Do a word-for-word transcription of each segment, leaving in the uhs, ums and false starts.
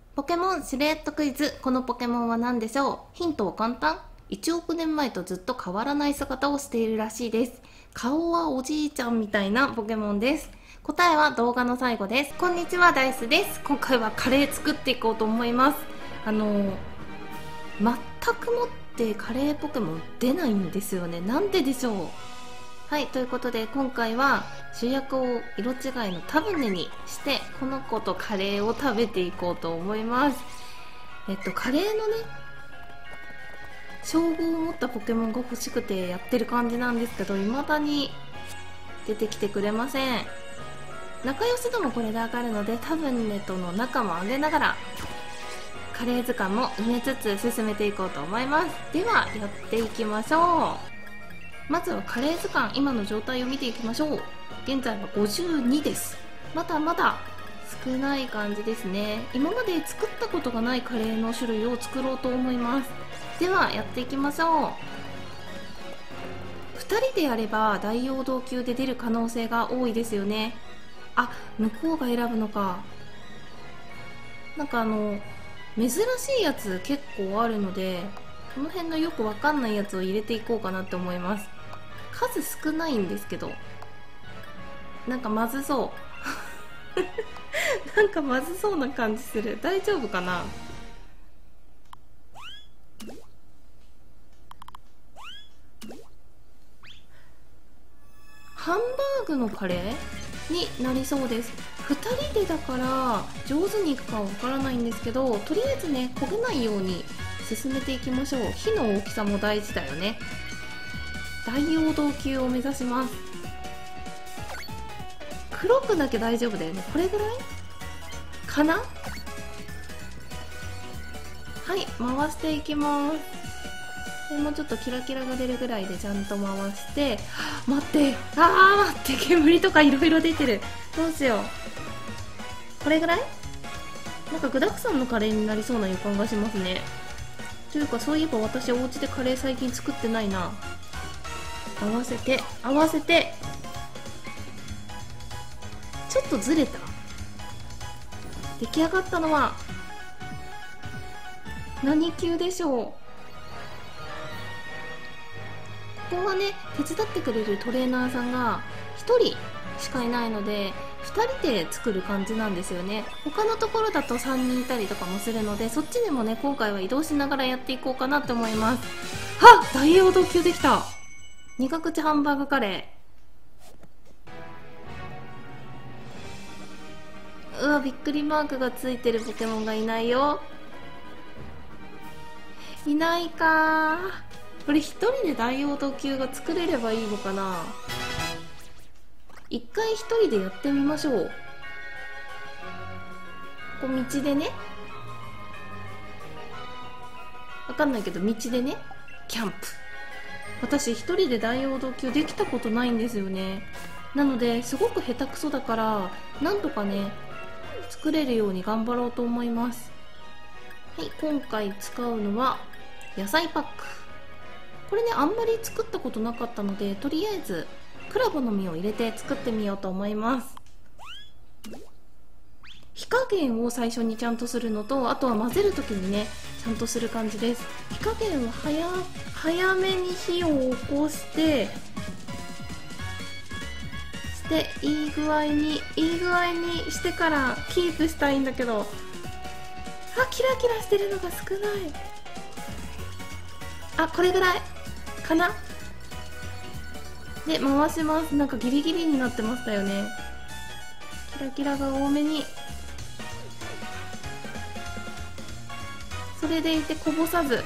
ポケモンシルエットクイズ。このポケモンは何でしょう？ヒントは簡単。いちおくねんまえとずっと変わらない姿をしているらしいです。顔はおじいちゃんみたいなポケモンです。答えは動画の最後です。こんにちは、ダイスです。今回はカレー作っていこうと思います。あの全くもってカレーポケモン出ないんですよね。なんででしょう？はい、ということで今回は主役を色違いのタブネにしてこの子とカレーを食べていこうと思います。えっとカレーのね称号を持ったポケモンが欲しくてやってる感じなんですけど、未だに出てきてくれません。仲良し度もこれで上がるので、タブネとの仲も上げながらカレー図鑑も埋めつつ進めていこうと思います。ではやっていきましょう。まずはカレー図鑑、今の状態を見ていきましょう。現在はごじゅうにです。まだまだ少ない感じですね。今まで作ったことがないカレーの種類を作ろうと思います。ではやっていきましょう。ふたりでやれば大容動級で出る可能性が多いですよね。あ、向こうが選ぶのか。なんかあの珍しいやつ結構あるので、この辺のよくわかんないやつを入れていこうかなって思います。数少ないんですけど、なんかまずそうなんかまずそうな感じする。大丈夫かな？ハンバーグのカレーになりそうです。ふたりでだから上手にいくかわからないんですけど、とりあえずね焦げないように進めていきましょう。火の大きさも大事だよね。大容動級を目指します。黒くなきゃ大丈夫だよね。これぐらいかな。はい、回していきます。でもうちょっとキラキラが出るぐらいでちゃんと回して。待って、あー待って、煙とかいろいろ出てる。どうしよう。これぐらいなんか具だくさんのカレーになりそうな予感がしますね。というかそういえば私お家でカレー最近作ってないな。合わせて合わせて、ちょっとずれた。出来上がったのは何級でしょう？ここはね手伝ってくれるトレーナーさんがひとりしかいないのでふたりで作る感じなんですよね。他のところだとさんにんいたりとかもするので、そっちでもね今回は移動しながらやっていこうかなと思います。はっ、大容動級できた。苦口ハンバーグカレー。うわ、びっくりマークがついてるポケモンがいないよ。いないかー。これ一人で大容動級が作れればいいのかな。一回一人でやってみましょう。こう道でね、わかんないけど道でねキャンプ。私一人で大容動級できたことないんですよね。なのですごく下手くそだから、なんとかね作れるように頑張ろうと思います。はい、今回使うのは野菜パック。これねあんまり作ったことなかったので、とりあえずクラブの実を入れて作ってみようと思います。火加減を最初にちゃんとするのと、あとは混ぜる時にねちゃんとする感じです。火加減は早早めに火を起こしてしていい具合にいい具合にしてからキープしたいんだけど、あ、キラキラしてるのが少ない。あ、これぐらいかな。で回します。なんかギリギリになってましたよね。キラキラが多めに。それでいてこぼさず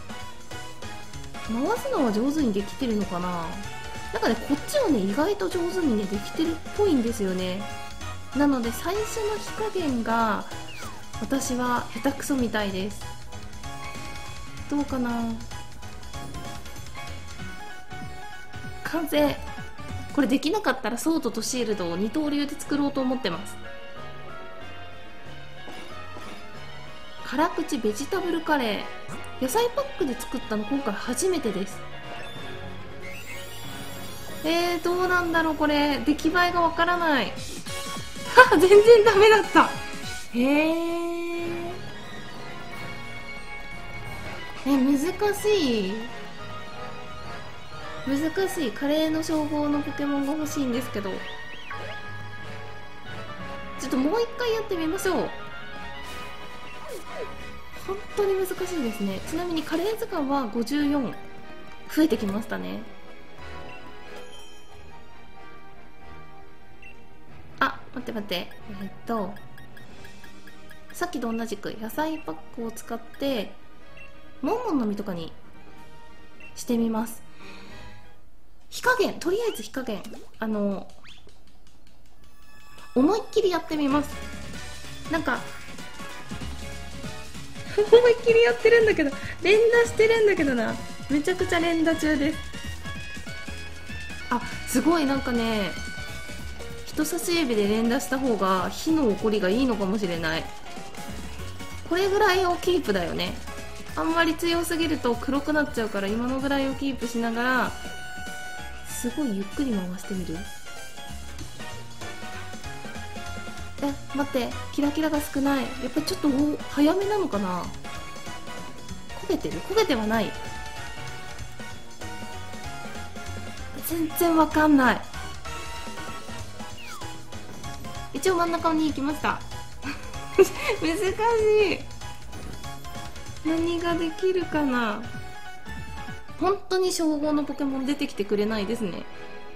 回すのは上手にできてるのかな。なんかねこっちはね意外と上手にねできてるっぽいんですよね。なので最初の火加減が私は下手くそみたいです。どうかな。完成。これできなかったらソードとシールドを二刀流で作ろうと思ってます。辛口ベジタブルカレー、野菜パックで作ったの今回初めてです。えー、どうなんだろうこれ。出来栄えがわからない。は全然ダメだった。へえ。 え、難しい難しい。カレーの称号のポケモンが欲しいんですけど、ちょっともう一回やってみましょう。本当に難しいですね。ちなみにカレー図鑑はごじゅうよん増えてきましたね。あ、待って待って、えっとさっきと同じく野菜パックを使ってモンモンの実とかにしてみます。火加減、とりあえず火加減、あの思いっきりやってみます。なんか思いっきりやってるんだけど、連打してるんだけどな、めちゃくちゃ連打中です。あ、すごい、なんかね、人差し指で連打した方が火の起こりがいいのかもしれない。これぐらいをキープだよね。あんまり強すぎると黒くなっちゃうから、今のぐらいをキープしながらすごいゆっくり回してみる。え、待って、キラキラが少ない。やっぱりちょっと早めなのかな。焦げてる？焦げてはない。全然わかんない。一応真ん中に行きました。難しい。何ができるかな。本当に称号のポケモン出てきてくれないですね。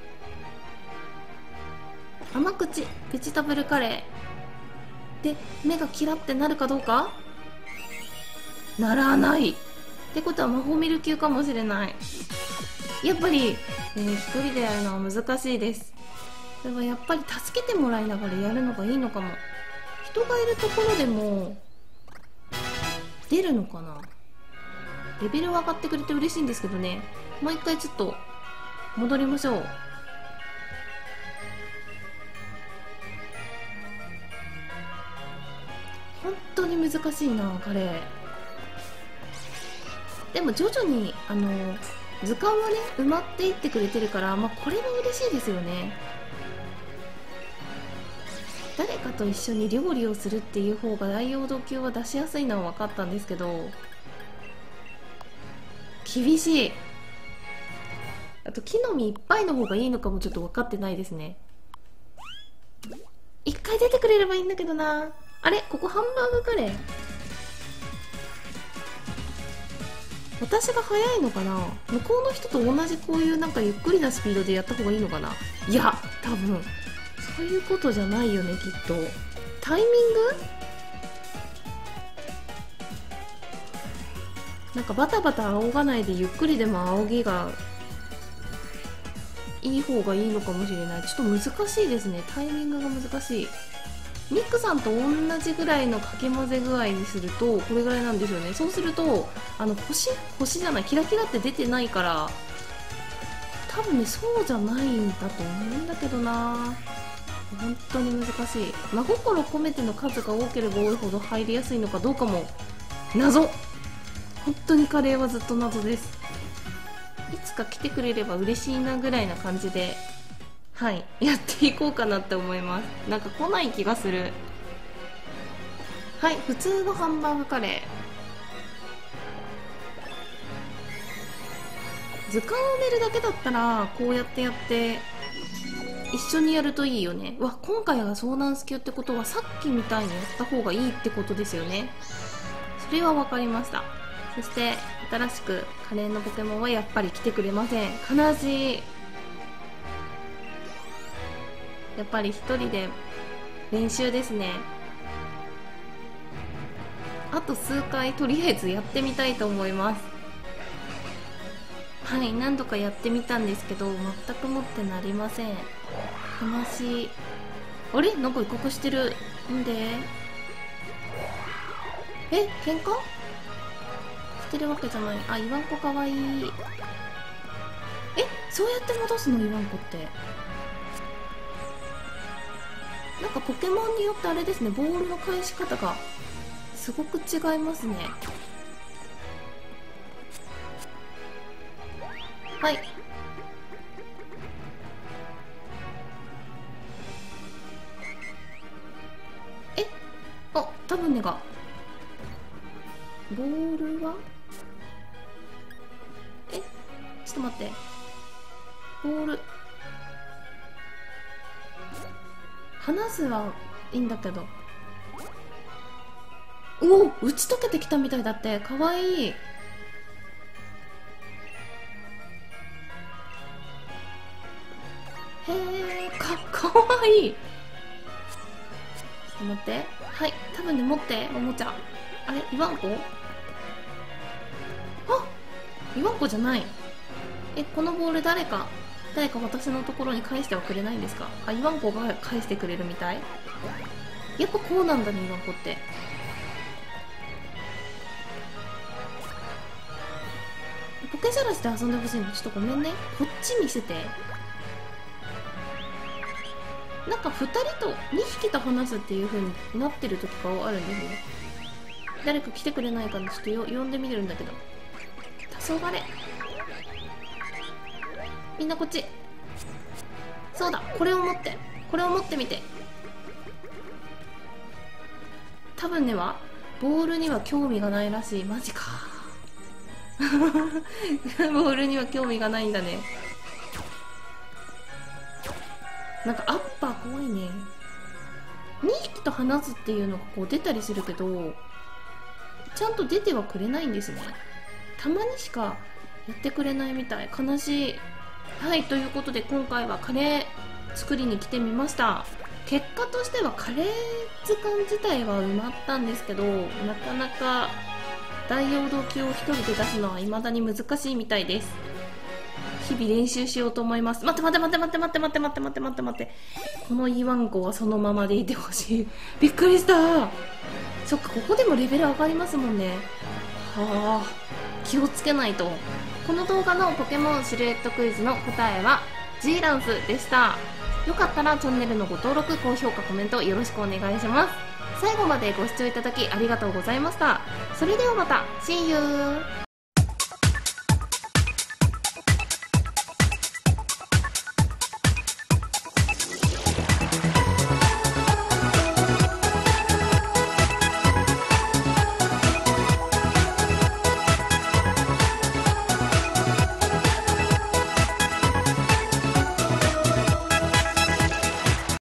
甘口ベジタブルカレーで目がキラってなるかどうか。ならないってことは魔法ミル級かもしれない。やっぱり、えー、一人でやるのは難しいです。それはやっぱり助けてもらいながらやるのがいいのかも。人がいるところでも出るのかな。レベル上がってくれて嬉しいんですけどね。もう一回ちょっと戻りましょう。本当に難しいな、カレー。でも徐々にあの図鑑はね埋まっていってくれてるから、まあ、これも嬉しいですよね。誰かと一緒に料理をするっていう方が大容度級は出しやすいのは分かったんですけど、厳しい。あと木の実いっぱいの方がいいのかもちょっと分かってないですね。一回出てくれればいいんだけどな。あれ、ここハンバーグカレー。私が早いのかな。向こうの人と同じこういうなんかゆっくりなスピードでやった方がいいのかな。いや、多分そういうことじゃないよね、きっと。タイミングなんかバタバタ仰がないでゆっくりでも仰ぎがいい方がいいのかもしれない。ちょっと難しいですね。タイミングが難しい。ミックさんと同じぐらいのかき混ぜ具合にするとこれぐらいなんですよね。そうするとあの星星じゃないキラキラって出てないから、多分ねそうじゃないんだと思うんだけどな。本当に難しい。真心込めての数が多ければ多いほど入りやすいのかどうかも謎。本当にカレーはずっと謎です。いつか来てくれれば嬉しいなぐらいな感じで、はいやっていこうかなって思います。なんか来ない気がする。はい、普通のハンバーグカレー。図鑑を埋めるだけだったらこうやってやって一緒にやるといいよね。わ、今回が遭難スキュってことはさっきみたいにやった方がいいってことですよね。それは分かりました。そして新しくカレーのポケモンはやっぱり来てくれません。悲しい。やっぱり一人で練習ですね。あと数回とりあえずやってみたいと思います。はい、何度かやってみたんですけど全くもってなりません。悲しい。あれ、なんか威嚇してる。んでえ、喧嘩してるわけじゃない。あ、イワンコかわいい。え、そうやって戻すのイワンコって。なんかポケモンによってあれですね、ボールの返し方がすごく違いますね。はい、え、あ、タブネがボールはと待って、ボール離すはいいんだけど、おお、打ち解けてきたみたいだって。かわいい。へえ、かかわいい。ちょっと待って、はい、多分ね、持っておもちゃ。あれ、イワンコ？あ、イワンコじゃない。え、このボール誰か誰か私のところに返してはくれないんですか？あ、イワンコが返してくれるみたい。やっぱこうなんだね、イワンコって。ポケじゃらしで遊んでほしいの。ちょっとごめんね、こっち見せて。なんかふたりとにひきと話すっていう風になってる時があるんですね。誰か来てくれないかな、ちょっとよ呼んでみるんだけど。黄昏、みんなこっち。そうだ、これを持ってこれを持ってみて。多分ねはボールには興味がないらしい。マジかボールには興味がないんだね。なんかアッパー怖いね。にひきと話すっていうのがこう出たりするけど、ちゃんと出てはくれないんですね。たまにしかやってくれないみたい。悲しい。はい、ということで今回はカレー作りに来てみました。結果としてはカレー図鑑自体は埋まったんですけど、なかなか大容動機を一人で出すのは未だに難しいみたいです。日々練習しようと思います。待って待って待って待って待って待って待って待って待って待って、このイワンコはそのままでいてほしい。びっくりした。そっか、ここでもレベル上がりますもんね。はあ、気をつけないと。この動画のポケモンシルエットクイズの答えは G ランスでした。よかったらチャンネルのご登録、高評価、コメントよろしくお願いします。最後までご視聴いただきありがとうございました。それではまた See you!